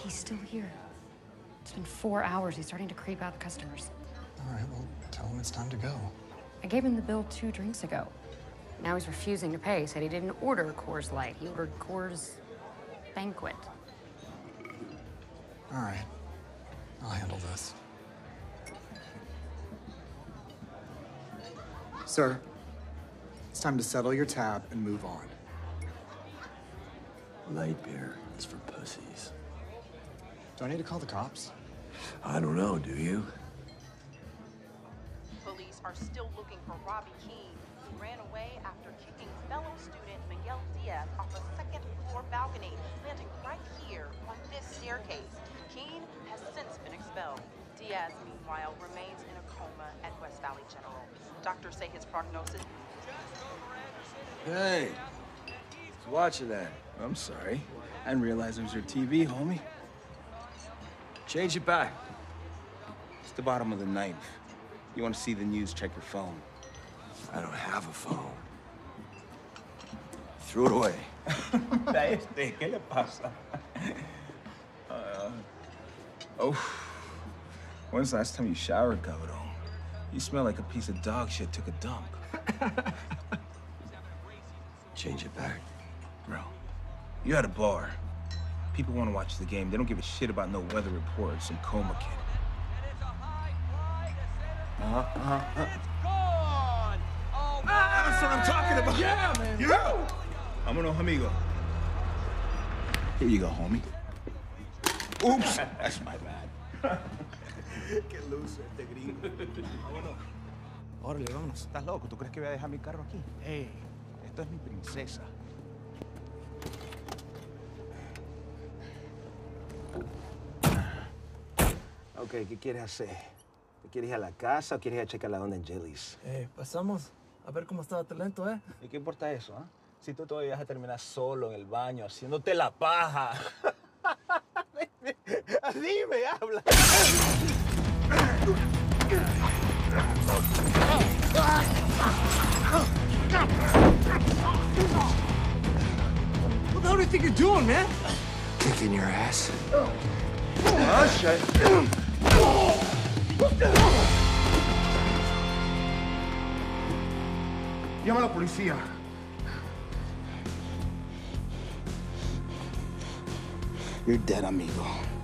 He's still here. It's been 4 hours. He's starting to creep out the customers. All right, well, tell him it's time to go. I gave him the bill 2 drinks ago. Now he's refusing to pay. He said he didn't order Coors Light. He ordered Coors Banquet. All right, I'll handle this. Sir, it's time to settle your tab and move on. Light beer is for pussies. Do I need to call the cops? I don't know, do you? Police are still looking for Robbie Keene, who ran away after kicking fellow student Miguel Diaz off a second-floor balcony, landing right here on this staircase. Keene has since been expelled. Diaz, meanwhile, remains in a coma at West Valley General. Doctors say his prognosis... Hey, who's watching that? I'm sorry. I didn't realize it was your TV, homie. Change it back. It's the bottom of the ninth. You want to see the news, check your phone. I don't have a phone. Threw it away. ¿Qué le pasa? When's the last time you showered, cabrón? You smell like a piece of dog shit took a dump. Change it back. Bro, you're at a bar. People want to watch the game. They don't give a shit about no weather report or some coma kid. That's what I'm talking about. Yeah, man. You know? Vámonos, amigo. Here you go, homie. Oops. That's my bad. Qué loser este gringo. Vámonos. Órale, vámonos. ¿Estás loco? ¿Tú crees que voy a dejar mi carro aquí? Hey, esto es mi princesa. Ok, ¿qué quieres hacer? ¿Te quieres ir a la casa o quieres ir a checar la onda en Jelly's? Pasamos a ver cómo está el talento, ¿eh? ¿Y qué importa eso, ah? Si tú todavía vas a terminar solo en el baño, haciéndote la paja. Así me habla. What the hell do you think you're doing, man? Kicking your ass. Ah, shit. Llama a la policía. You're dead, amigo.